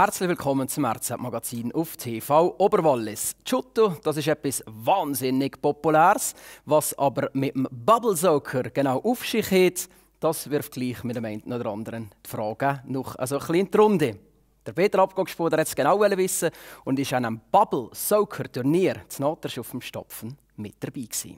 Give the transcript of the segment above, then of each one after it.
Herzlich willkommen zum RZ-Magazin auf TV Oberwallis. Judo, das ist etwas wahnsinnig Populäres. Was aber mit dem Bubble Soccer genau auf sich hat, das wirft gleich mit dem einen oder anderen die Frage noch ein bisschen in die Runde. Der Peter Abgogspoder wollte es genau wissen und ist an einem Bubble Soccer Turnier zu Notersch auf dem Stopfen mit dabei gewesen.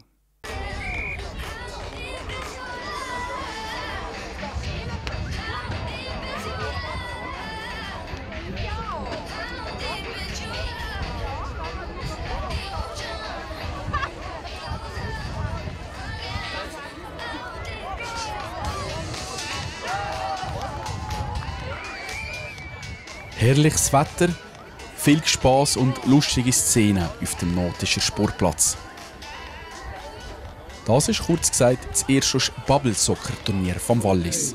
Herrliches Wetter, viel Spass und lustige Szenen auf dem Notischer Sportplatz. Das ist kurz gesagt das erste Bubble-Soccer-Turnier vom Wallis.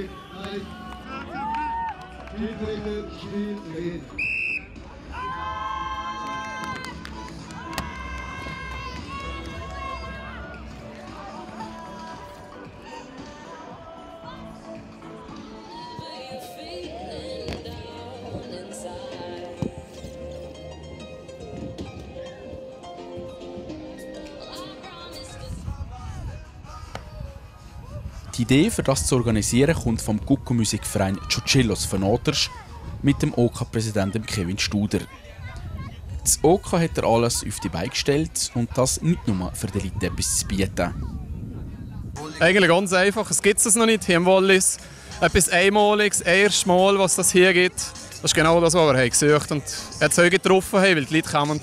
Die Idee, für das zu organisieren, kommt vom Kuckuck-Musikverein Ciuccellos von Notersch mit dem OK-Präsidenten Kevin Studer. Das OK hat er alles auf die Beine gestellt und das nicht nur für die Leute etwas zu bieten. Eigentlich ganz einfach, es gibt es noch nicht hier im Wallis. Etwas Einmaliges, das erste Mal, was das hier gibt. Das ist genau das, was wir gesucht haben und jetzt auch getroffen haben, weil die Leute kommen.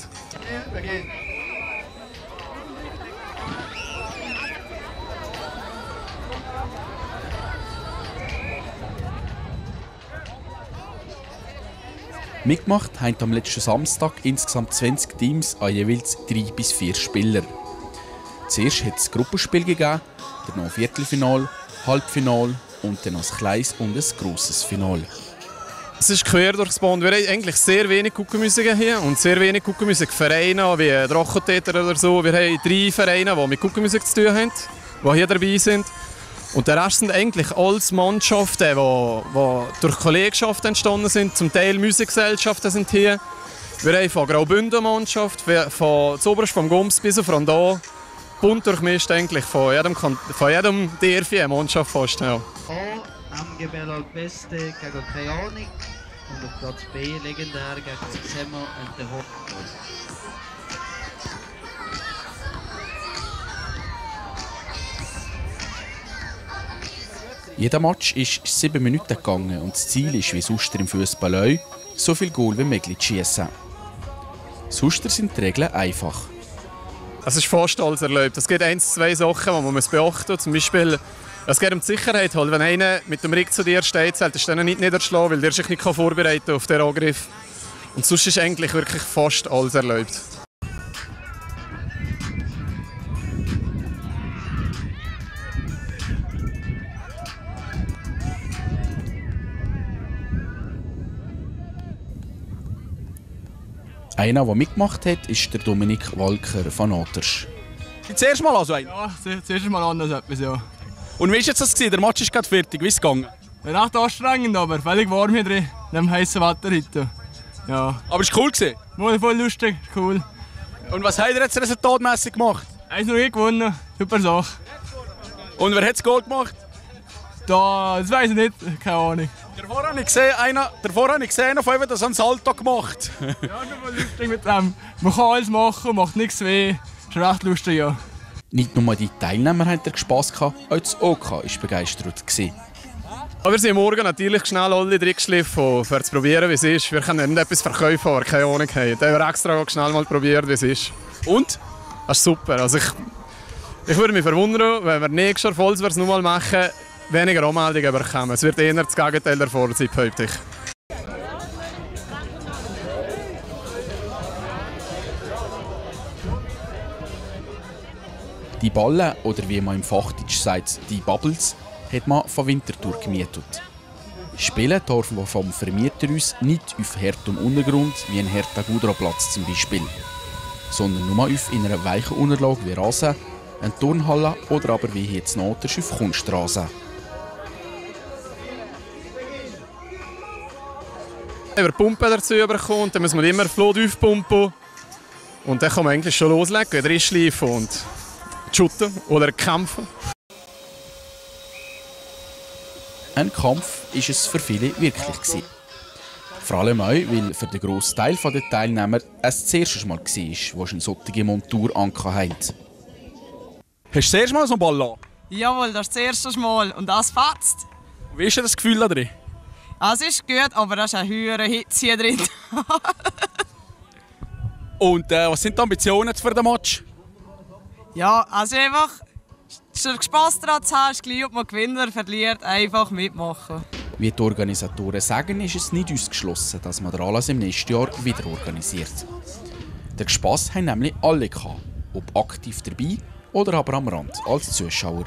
Mitgemacht haben am letzten Samstag insgesamt 20 Teams an jeweils 3 bis 4 Spieler. Zuerst hat es Gruppenspiel gegeben, dann noch Viertelfinal, Halbfinal und dann noch ein kleines und ein grosses Finale. Es ist quer durchs Band. Wir haben eigentlich sehr wenig Kuckuckmusiker hier und sehr wenig Kuckuckmusikvereine wie Drachotheter oder so. Wir haben 3 Vereine, die mit Kuckuckmusik zu tun haben, die hier dabei sind. Und der Rest sind eigentlich alles Mannschaften, die durch Kollegschaften entstanden sind. Zum Teil Musikgesellschaften sind hier. Wir haben von Graubünden Mannschaft, von Zoberst, vom Gums bis auf Randau. Bunt durchmischt eigentlich von jedem DRV eine Mannschaft fast. Ja. A, MG Beste gegen Kajanik und auf Platz B legendär gegen Zema und der Hochhaus. Jeder Match ist 7 Minuten gegangen und das Ziel ist, wie sonst im Fußball auch, so viel Goal wie möglich zu schiessen. Sonst sind die Regeln einfach. Es ist fast alles erlaubt. Es gibt 2 Sachen, die man beachten muss. Zum Beispiel, es geht um die Sicherheit. Halt, wenn einer mit dem Rücken zu dir steht, solltest du ihn nicht niederschlagen, weil der sich nicht vorbereiten auf den Angriff. Und sonst ist eigentlich wirklich fast alles erlaubt. Einer, der mitgemacht hat, ist der Dominik Walker von Notersch. Das erste Mal also ein? Ja, das erste Mal anders etwas, ja. Und wie war jetzt das? Der Match ist gerade fertig. Wie ist es gegangen? Ja, recht anstrengend, aber völlig warm hier drin, in dem heißen Wetter heute. Ja. Aber es war cool gewesen. Voll lustig, cool. Und was habt ihr jetzt resultatmässig gemacht? 1-0 gewonnen, super Sache. Und wer hat das Goal gemacht? Das weiß ich nicht, keine Ahnung. Davor habe ich gesehen, einer von euch hat einen Salto gemacht. Ja, das ist voll lustig mit dem. Man kann alles machen, macht nichts weh. Das ist recht lustig, ja. Nicht nur die Teilnehmer hatten Spass gehabt, auch das OK war begeistert. Aber wir sind morgen natürlich schnell alle reingeschliffen, um zu probieren, wie es ist. Wir können nicht etwas verkaufen, aber keine Ahnung haben. Da haben wir extra schnell mal probiert, wie es ist. Und? Das ist super. Also ich würde mich verwundern, wenn wir nächstes Jahr, falls wir es nochmal machen, weniger Anmeldungen bekommen. Es wird eher das Gegenteil der Fall sein, behaupte ich. Die Ballen, oder wie man im Fachdeutsch sagt, die Bubbles, hat man von Winterthur gemietet. Spielen dürfen wir vom Vermieter aus nicht auf hartem Untergrund wie ein harter Gudroplatz zum Beispiel, sondern nur auf einer weichen Unterlage wie Rasen, eine Turnhalle oder aber wie jetzt Notersch auf Kunstrasen. Wir Pumpen dazu bekommen und dann muss man immer Flot aufpumpen. Und dann kann man eigentlich schon loslegen, wieder einschleifen und shooten oder kämpfen. Ein Kampf war es für viele wirklich. Vor allem auch, weil für den grossen Teil der Teilnehmer es das erste Mal war, wo sie eine solche Montur hatten. Hast du das erste Mal so einen Ball an? Jawohl, das ist das erste Mal und das fetzt. Wie ist das Gefühl da drin? Es ist gut, aber da ist eine höhere Hitze hier drin. Und was sind die Ambitionen für den Match? Ja, also einfach Spass daran zu haben, ist gleich, ob man gewinnt oder verliert, einfach mitmachen. Wie die Organisatoren sagen, ist es nicht ausgeschlossen, dass man den Anlass im nächsten Jahr wieder organisiert. Den Spass haben nämlich alle gehabt, ob aktiv dabei oder aber am Rand als Zuschauer.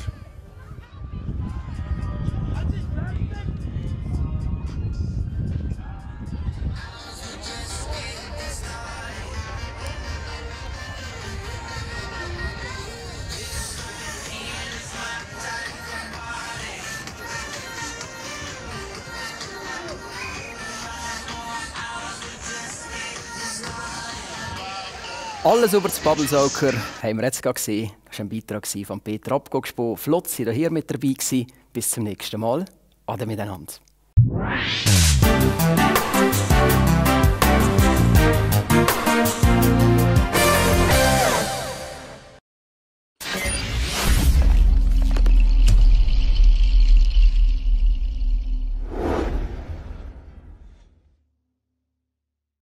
Alles über das Bubble Soccer haben wir jetzt gesehen. Das war ein Beitrag von Peter Abgogspo. Flott, Sie waren hier mit dabei. Bis zum nächsten Mal. Ade miteinander.